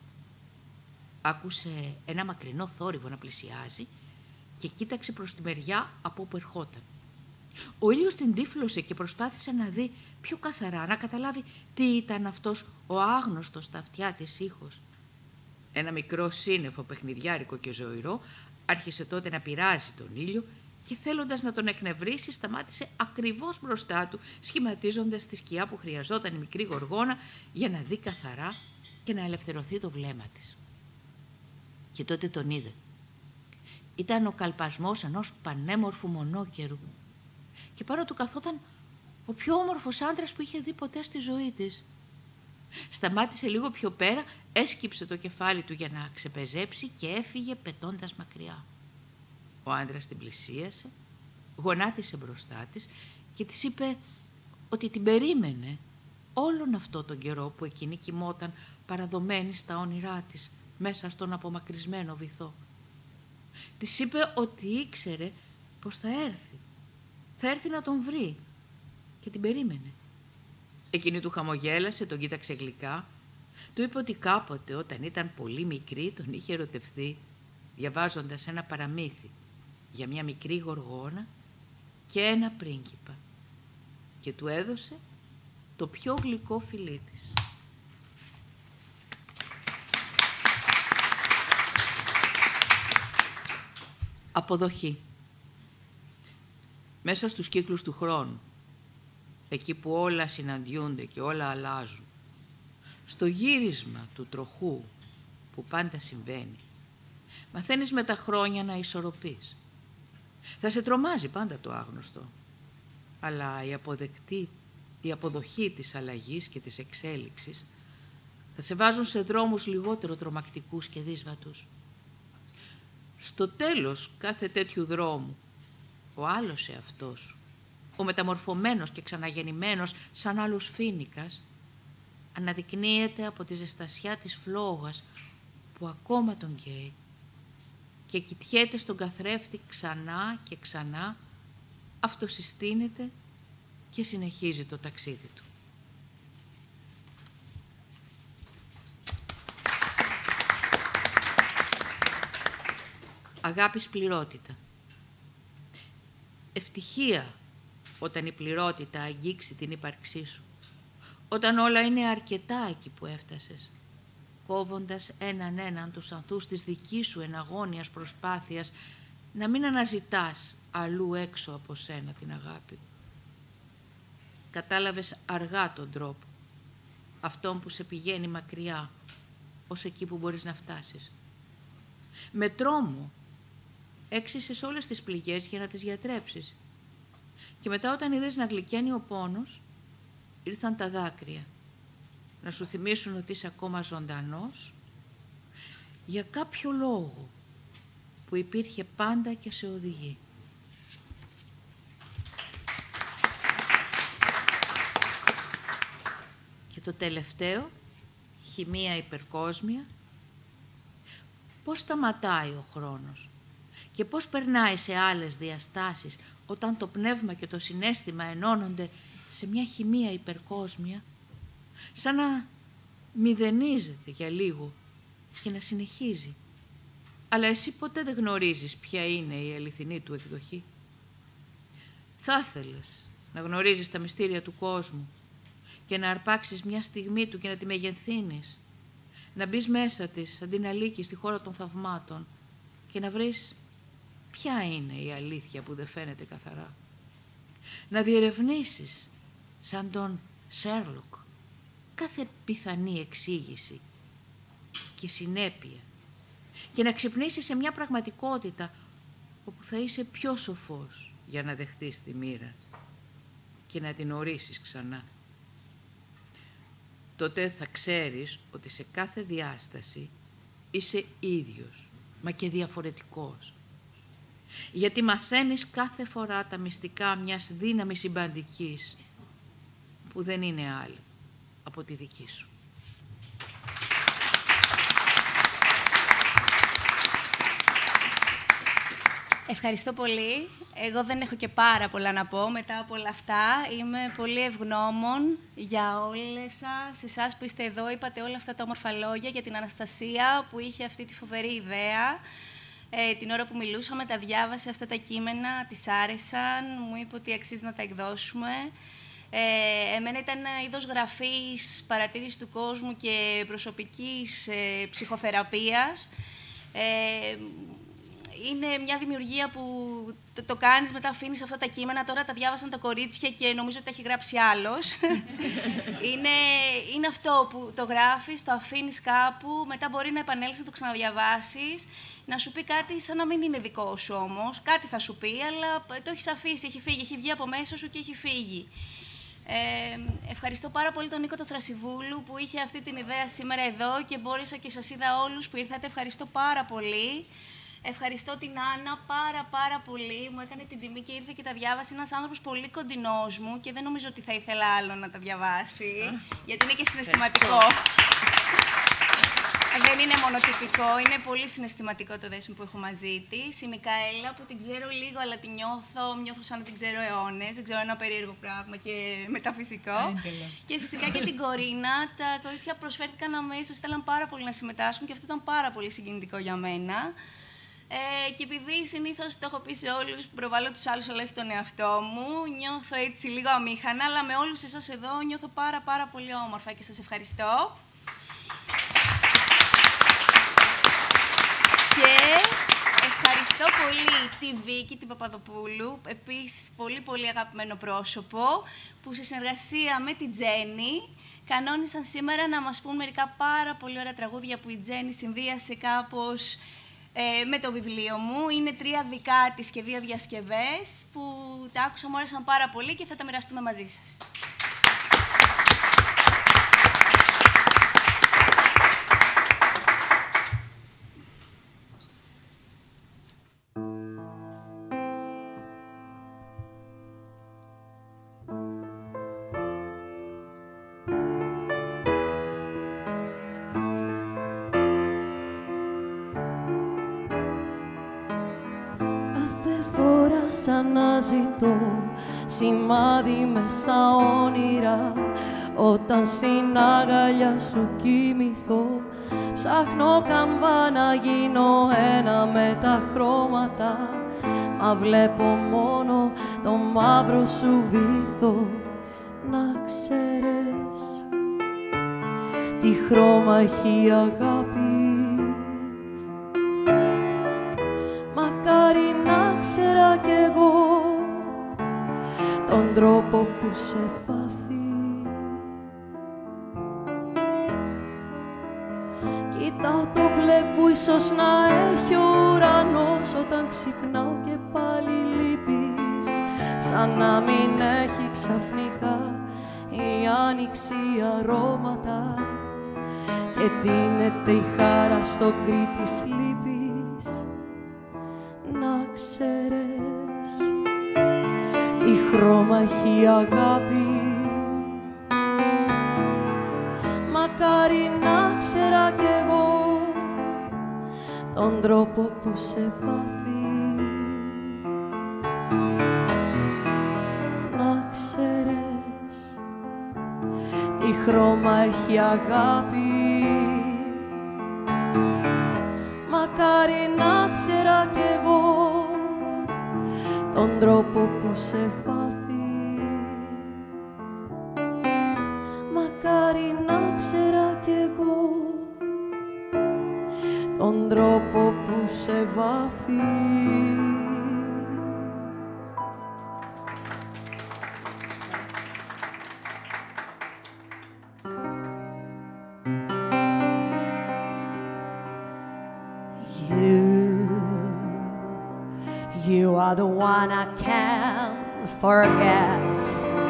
Άκουσε ένα μακρινό θόρυβο να πλησιάζει και κοίταξε προς τη μεριά από όπου ερχόταν. Ο ήλιος την τύφλωσε και προσπάθησε να δει πιο καθαρά, να καταλάβει τι ήταν αυτός ο άγνωστος στα αυτιά της ήχος. Ένα μικρό σύννεφο παιχνιδιάρικο και ζωηρό άρχισε τότε να πειράζει τον ήλιο και θέλοντας να τον εκνευρίσει σταμάτησε ακριβώς μπροστά του, σχηματίζοντας τη σκιά που χρειαζόταν η μικρή γοργόνα για να δει καθαρά και να ελευθερωθεί το βλέμμα της. Και τότε τον είδε. Ήταν ο καλπασμός ενός πανέμορφου μονόκερου και πάνω του καθόταν ο πιο όμορφος άντρας που είχε δει ποτέ στη ζωή της. Σταμάτησε λίγο πιο πέρα, έσκυψε το κεφάλι του για να ξεπεζέψει και έφυγε πετώντας μακριά. Ο άντρας την πλησίασε, γονάτισε μπροστά της και της είπε ότι την περίμενε όλον αυτό τον καιρό που εκείνη κοιμόταν παραδομένη στα όνειρά της μέσα στον απομακρυσμένο βυθό. Της είπε ότι ήξερε πως θα έρθει. Θα έρθει να τον βρει και την περίμενε. Εκείνη του χαμογέλασε, τον κοίταξε γλυκά. Του είπε ότι κάποτε όταν ήταν πολύ μικρή τον είχε ερωτευθεί διαβάζοντας ένα παραμύθι για μια μικρή γοργόνα και ένα πρίγκιπα και του έδωσε το πιο γλυκό φιλί της. Αποδοχή. Μέσα στους κύκλους του χρόνου, εκεί που όλα συναντιούνται και όλα αλλάζουν, στο γύρισμα του τροχού που πάντα συμβαίνει, μαθαίνεις με τα χρόνια να ισορροπείς. Θα σε τρομάζει πάντα το άγνωστο, αλλά η, αποδεκτή, η αποδοχή της αλλαγής και της εξέλιξης θα σε βάζουν σε δρόμους λιγότερο τρομακτικούς και δύσβατους. Στο τέλος κάθε τέτοιου δρόμου, ο άλλος εαυτός σου, ο μεταμορφωμένος και ξαναγεννημένος σαν άλλος φοίνικας, αναδεικνύεται από τη ζεστασιά της φλόγας που ακόμα τον καίει και κοιτιέται στον καθρέφτη ξανά και ξανά, αυτοσυστήνεται και συνεχίζει το ταξίδι του. Αγάπης πληρότητα. Ευτυχία όταν η πληρότητα αγγίξει την ύπαρξή σου, όταν όλα είναι αρκετά εκεί που έφτασες, κόβοντας έναν έναν τους ανθούς της δικής σου εναγώνιας προσπάθειας να μην αναζητάς αλλού έξω από σένα την αγάπη. Κατάλαβες αργά τον τρόπο, αυτόν που σε πηγαίνει μακριά, ως εκεί που μπορείς να φτάσεις. Με τρόμο έξυσες όλες τις πληγές για να τις γιατρέψεις. Και μετά όταν είδες να γλυκαίνει ο πόνος, ήρθαν τα δάκρυα, να σου θυμίσουν ότι είσαι ακόμα ζωντανός, για κάποιο λόγο που υπήρχε πάντα και σε οδηγεί. Και το τελευταίο, χημεία υπερκόσμια, πώς σταματάει ο χρόνος και πώς περνάει σε άλλες διαστάσεις όταν το πνεύμα και το συναίσθημα ενώνονται σε μια χημεία υπερκόσμια, σαν να μηδενίζεται για λίγο και να συνεχίζει. Αλλά εσύ ποτέ δεν γνωρίζεις ποια είναι η αληθινή του εκδοχή. Θα ήθελες να γνωρίζεις τα μυστήρια του κόσμου και να αρπάξεις μια στιγμή του και να τη μεγενθύνεις, να μπεις μέσα της αντί να λύκεις στη χώρα των θαυμάτων και να βρεις ποια είναι η αλήθεια που δεν φαίνεται καθαρά. Να διερευνήσεις, σαν τον Σέρλοκ, κάθε πιθανή εξήγηση και συνέπεια και να ξυπνήσεις σε μια πραγματικότητα όπου θα είσαι πιο σοφός για να δεχτείς τη μοίρα και να την ορίσεις ξανά. Τότε θα ξέρεις ότι σε κάθε διάσταση είσαι ίδιος, μα και διαφορετικός. Γιατί μαθαίνεις κάθε φορά τα μυστικά μιας δύναμης συμπαντικής που δεν είναι άλλη από τη δική σου. Ευχαριστώ πολύ. Εγώ δεν έχω και πάρα πολλά να πω μετά από όλα αυτά. Είμαι πολύ ευγνώμων για όλες σας, εσάς που είστε εδώ. Είπατε όλα αυτά τα όμορφα λόγια για την Αναστασία που είχε αυτή τη φοβερή ιδέα. Ε, την ώρα που μιλούσαμε, τα διάβασε αυτά τα κείμενα, της άρεσαν, μου είπε ότι αξίζει να τα εκδώσουμε. Ε, εμένα ήταν ένα είδος γραφής, παρατήρησης του κόσμου και προσωπικής ε, ψυχοθεραπείας. Ε, είναι μια δημιουργία που το, το κάνεις, μετά αφήνεις αυτά τα κείμενα, τώρα τα διάβασαν τα κορίτσια και νομίζω ότι τα έχει γράψει άλλος. είναι, είναι αυτό που το γράφεις, το αφήνεις κάπου, μετά μπορεί να επανέλθεις να το ξαναδιαβάσεις, να σου πει κάτι σαν να μην είναι δικό σου όμως. Κάτι θα σου πει, αλλά το έχεις αφήσει, έχει φύγει, έχει βγει από μέσα σου και έχει φύγει. Ε, ευχαριστώ πάρα πολύ τον Νίκο το Θρασιβούλου που είχε αυτή την ιδέα σήμερα εδώ και μπόρεσα και σας είδα όλους που ήρθατε. Ευχαριστώ πάρα πολύ. Ευχαριστώ την Άννα πάρα πάρα πολύ. Μου έκανε την τιμή και ήρθε και τα διάβασε. Ένας άνθρωπος πολύ κοντινός μου και δεν νομίζω ότι θα ήθελα άλλο να τα διαβάσει, γιατί είναι και συναισθηματικό. Δεν είναι μονοτυπικό, είναι πολύ συναισθηματικό το δέσιμο που έχω μαζί της. Η Μικαέλα που την ξέρω λίγο, αλλά την νιώθω, νιώθω σαν να την ξέρω αιώνες. Δεν ξέρω, ένα περίεργο πράγμα και μεταφυσικό. Και φυσικά και την Κορίνα. Τα κορίτσια προσφέρθηκαν αμέσως, θέλαν πάρα πολύ να συμμετάσχουν και αυτό ήταν πάρα πολύ συγκινητικό για μένα. Ε, και επειδή συνήθως το έχω πει σε όλους, προβάλλω τους άλλους αλλά όχι τον εαυτό μου, νιώθω έτσι λίγο αμήχανα, αλλά με όλους εσάς εδώ νιώθω πάρα πάρα πολύ όμορφα και σας ευχαριστώ. Και ευχαριστώ πολύ τη Βίκη, την Παπαδοπούλου, επίσης πολύ πολύ αγαπημένο πρόσωπο, που σε συνεργασία με την Τζέννη κανόνισαν σήμερα να μας πούν μερικά πάρα πολύ ωραία τραγούδια που η Τζέννη συνδύασε κάπως ε, με το βιβλίο μου. Είναι τρία δικά της και δύο διασκευές που τα άκουσα, μου άρεσαν πάρα πολύ και θα τα μοιραστούμε μαζί σας. Αναζητώ σημάδι μες στα όνειρα. Όταν στην αγκαλιά σου κοιμηθώ, ψάχνω καμπά να γίνω ένα με τα χρώματα. Μα βλέπω μόνο το μαύρο σου βυθό. Να ξέρεις τι χρώμα έχει η αγάπη. Μακάρι να ξέρα κι εγώ τον τρόπο που σε βάφει. Κοίτα το μπλε που ίσως να έχει ο ουρανός όταν ξυπνάω και πάλι λείπεις. Σαν να μην έχει ξαφνικά η άνοιξη αρώματα και τίνεται η χάρα στο γκρι της λύπης. Να ξέρεις τι χρώμα έχει η αγάπη. Μακάρι να ξέρα κι εγώ τον τρόπο που σε βάφει. Να ξέρεις τι χρώμα έχει η αγάπη. Μακάρι να ξέρα κι εγώ τον τρόπο που σε βάφει. Μακάρι να ξέρα κι εγώ τον τρόπο που σε βάφει. You are the one I can't forget.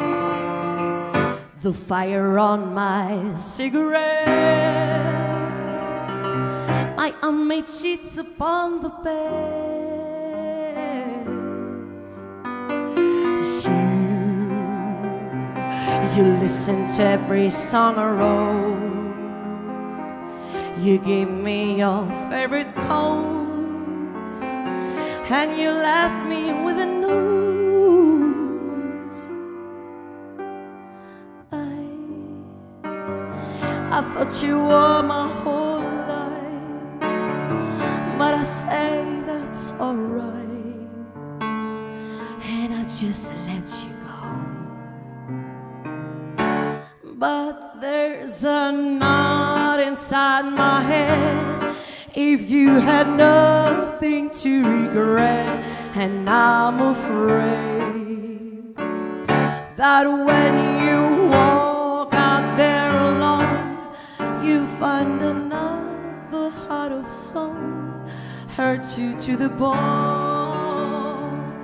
The fire on my cigarette, my unmade sheets upon the bed. You, you listen to every song I wrote. You gave me your favorite coat, and you left me with a note. I, I thought you were my whole life, but I say that's alright, and I just let you go. But there's a knot inside my head. If you had nothing to regret, and I'm afraid that when you walk out there alone, you find another heart of song hurt you to the bone.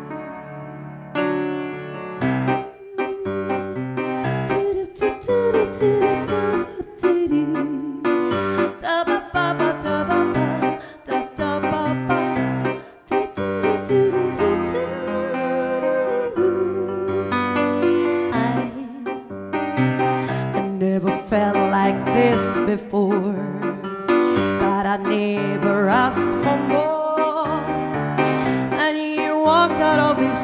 Before, but I never asked for more. And you walked out of this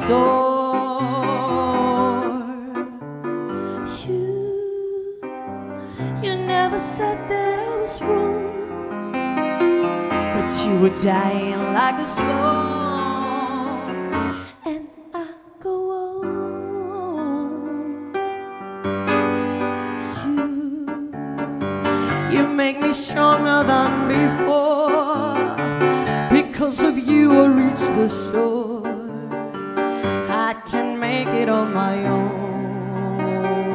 door. You, you never said that I was wrong, but you were dying like a swan. And I go on. You, you make me stronger than before. Because of you I reach the shore. I can make it on my own.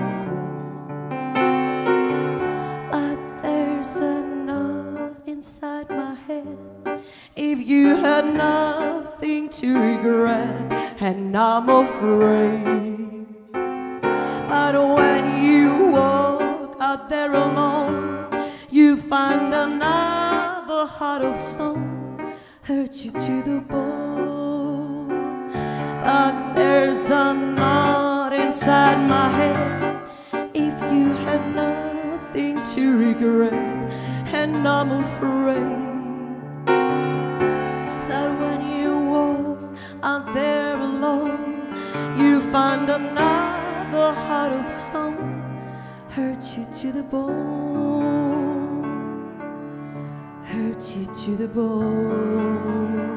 But there's a knot inside my head. If you nothing to regret, and I'm afraid. But when you walk out there alone, you find another heart of stone, hurt you to the bone. But there's a knot inside my head. If you had nothing to regret, and I'm afraid that when you walk out there alone, you find another heart of stone, hurt you to the bone, hurt you to the bone.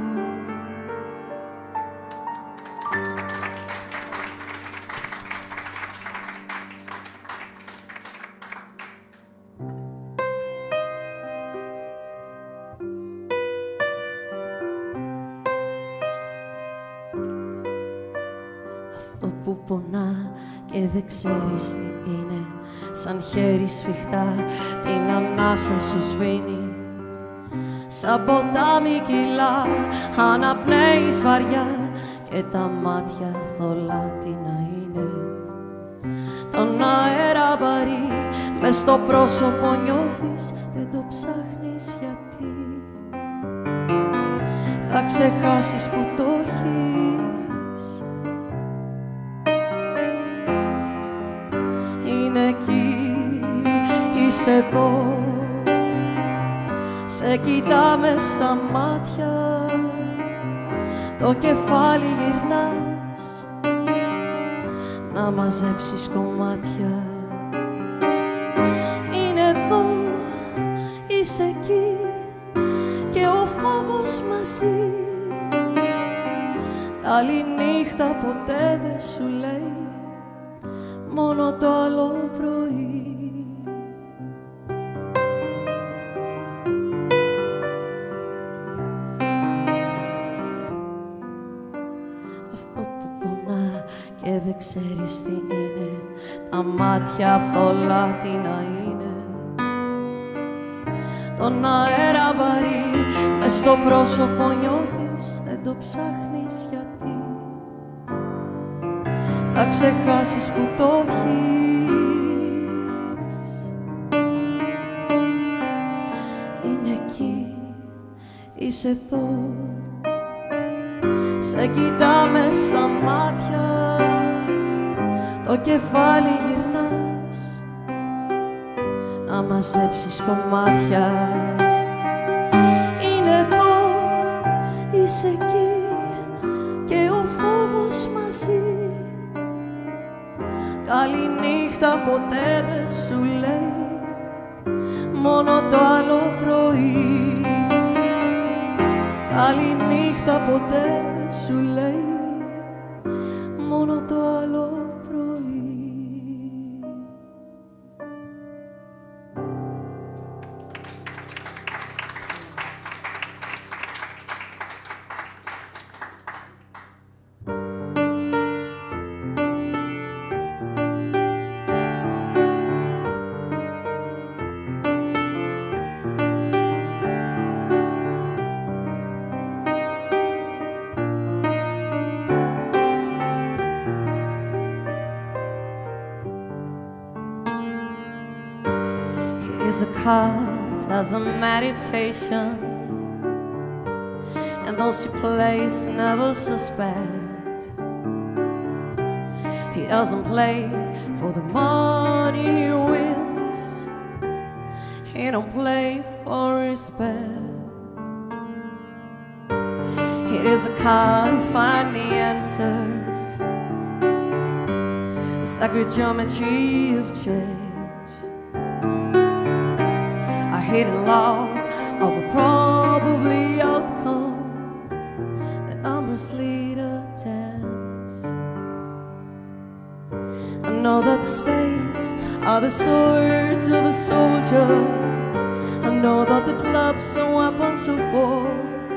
Που πονά και δεν ξέρεις τι είναι, σαν χέρι σφιχτά την ανάσα σου σβήνει. Σαν ποτάμι κυλά, αναπνέεις βαριά και τα μάτια θολά τι να είναι. Τον αέρα βαρύ μες στο πρόσωπο νιώθεις, δεν το ψάχνεις γιατί. Θα ξεχάσεις που το έχεις. Είναι εκεί, είσαι εδώ, σε κοιτάμε στα μάτια, το κεφάλι γυρνάς να μαζέψεις κομμάτια. Είναι εδώ, είσαι εκεί και ο φόβος μαζί. Καληνύχτα ποτέ δεν σου λέει, μόνο το άλλο πρωί. Αυτό που πονά και δεν ξέρεις τι είναι, τα μάτια θολά τι να είναι. Τον αέρα βαρύ μες στο πρόσωπο νιώθεις, δεν το ψάχνεις γιατί. Θα ξεχάσεις που το έχεις. Είναι εκεί, είσαι εδώ, σε κοιτάμε στα μάτια, το κεφάλι γυρνάς να μαζέψεις κομμάτια. Είναι εδώ, είσαι εκεί και ο φόβος μαζί. Καληνύχτα ποτέ δεν σου λέει, μόνο το άλλο πρωί. Καληνύχτα ποτέ δεν σου λέει, μόνο το άλλο πρωί. The cards as a meditation, and those who plays never suspect. He doesn't play for the money he wins, he don't play for respect. It is a card to find the answers, the sacred geometry of change. Hidden law of a probably outcome that numbers lead a dance. I know that the spades are the swords of a soldier. I know that the clubs are weapons of war.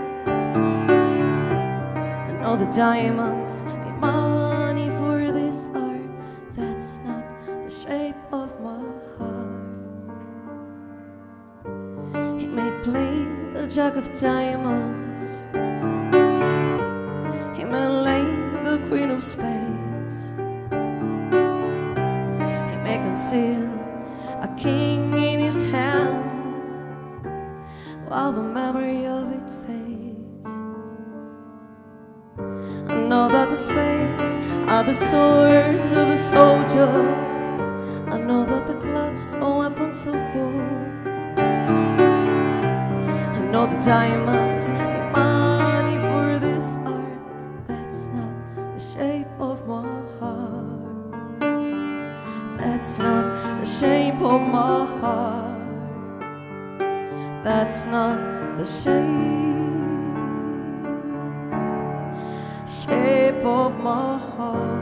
I know the diamonds need money for this art. That's not the shape of my heart. May play the jug of diamonds, Queen of Spades. He may conceal a king in his hand while the memory of it fades. I know that the spades are the swords of a soldier. I know that the clubs are weapons of war. I know the diamonds make money for this art. That's not the shape of my heart. That's not the shape of my heart. That's not the shape, shape of my heart.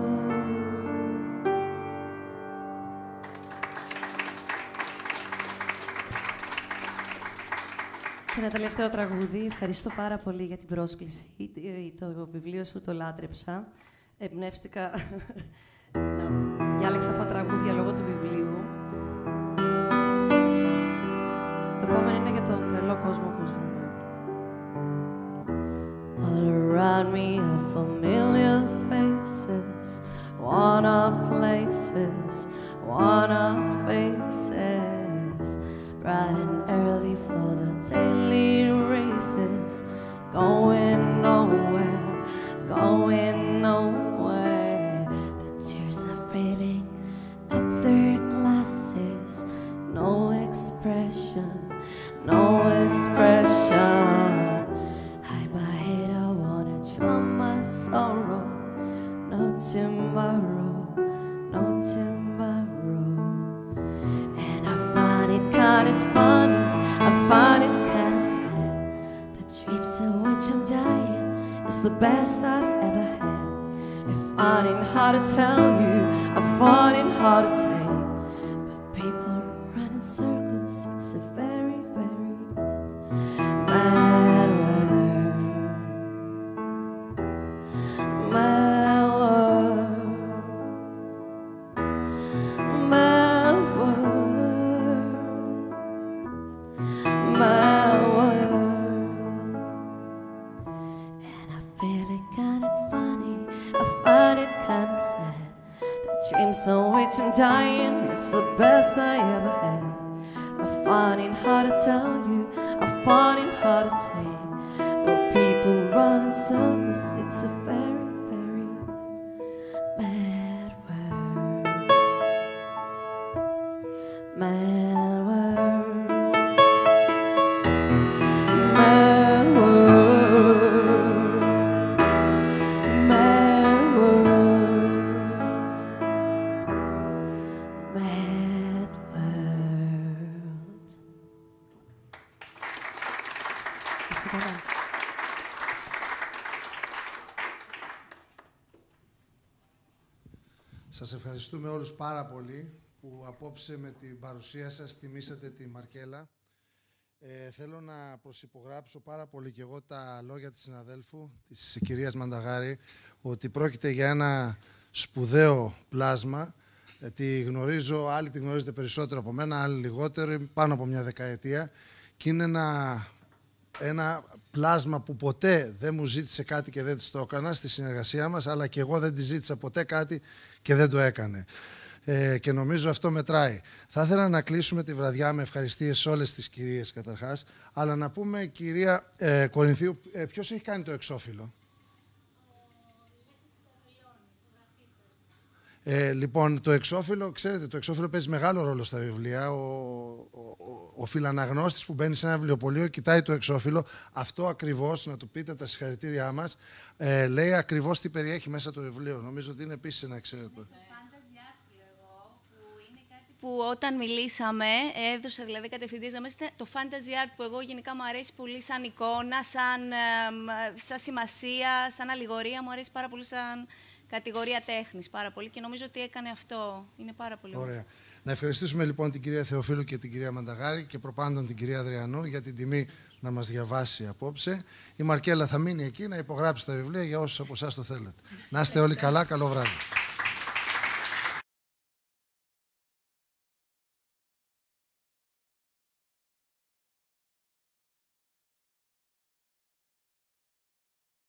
Και ένα τελευταίο τραγούδι. Ευχαριστώ πάρα πολύ για την πρόσκληση. Το βιβλίο σου το λάτρεψα. Εμπνεύστηκα να διάλεξα αυτά τα τραγούδια λόγω του βιβλίου. Το επόμενο είναι για τον τρελό κόσμο που ζούμε. All around me are familiar faces, worn-out places, worn-out faces, bright and early for the daily races, going nowhere, going nowhere. The tears are filling up their glasses, no expression, no expression. Hide my head, I wanna drown my sorrow. No tomorrow, no tomorrow. And I find it kind of funny, I find it kind of sad. The dreams in which I'm dying is the best I've ever had. I find it hard to tell you, I find it hard to take. But people run in circles, it's a very, very mad world. Mad world. Mad world. Mad world. And I feel it kind of funny, I find it kind of sad. The dreams on which I'm dying, it's the best I ever had. I find it hard to tell you, I find it hard to take. But people run in circles, it's a very, very mad world. Mad world. Mad world. Mad world. Mad world. Είστε καλά. Σας ευχαριστούμε όλους πάρα πολύ που απόψε με την παρουσία σας τιμήσατε τη Μαρκέλα. Ε, θέλω να προσυπογράψω πάρα πολύ και εγώ τα λόγια της συναδέλφου, της κυρίας Μανταγάρη, ότι πρόκειται για ένα σπουδαίο πλάσμα. Ε, τη γνωρίζω, άλλοι τη γνωρίζετε περισσότερο από μένα, άλλοι λιγότερο, πάνω από μια δεκαετία. Και είναι ένα, ένα πλάσμα που ποτέ δεν μου ζήτησε κάτι και δεν της το έκανα στη συνεργασία μας, αλλά και εγώ δεν της ζήτησα ποτέ κάτι και δεν το έκανε. Ε, και νομίζω αυτό μετράει. Θα ήθελα να κλείσουμε τη βραδιά με ευχαριστίες σε όλες τις κυρίες καταρχάς, αλλά να πούμε, κυρία ε, Κορινθίου, ε, ποιος έχει κάνει το εξώφυλλο? Ε, λοιπόν, το εξώφυλλο, ξέρετε, το εξώφυλλο παίζει μεγάλο ρόλο στα βιβλία. Ο, ο, ο, ο φιλαναγνώστης που μπαίνει σε ένα βιβλιοπωλείο κοιτάει το εξώφυλλο. Αυτό ακριβώς, να του πείτε τα συγχαρητήριά μας, ε, λέει ακριβώς τι περιέχει μέσα το βιβλίο. Νομίζω ότι είναι επίσης ένα εξαίρετο. Που όταν μιλήσαμε, έδωσα δηλαδή κατευθυντήρες γραμμές, το fantasy art που εγώ γενικά μου αρέσει πολύ σαν εικόνα, σαν, σαν σημασία, σαν αλληγορία, μου αρέσει πάρα πολύ σαν κατηγορία τέχνης, πάρα πολύ, και νομίζω ότι έκανε αυτό. Είναι πάρα πολύ ωραία. Ωραία. Να ευχαριστήσουμε λοιπόν την κυρία Θεοφίλου και την κυρία Μανταγάρη και προπάντων την κυρία Αδριανού για την τιμή να μας διαβάσει απόψε. Η Μαρκέλα θα μείνει εκεί να υπογράψει τα βιβλία για όσους από εσάς το θέλετε. Να είστε όλοι καλά, καλό βράδυ.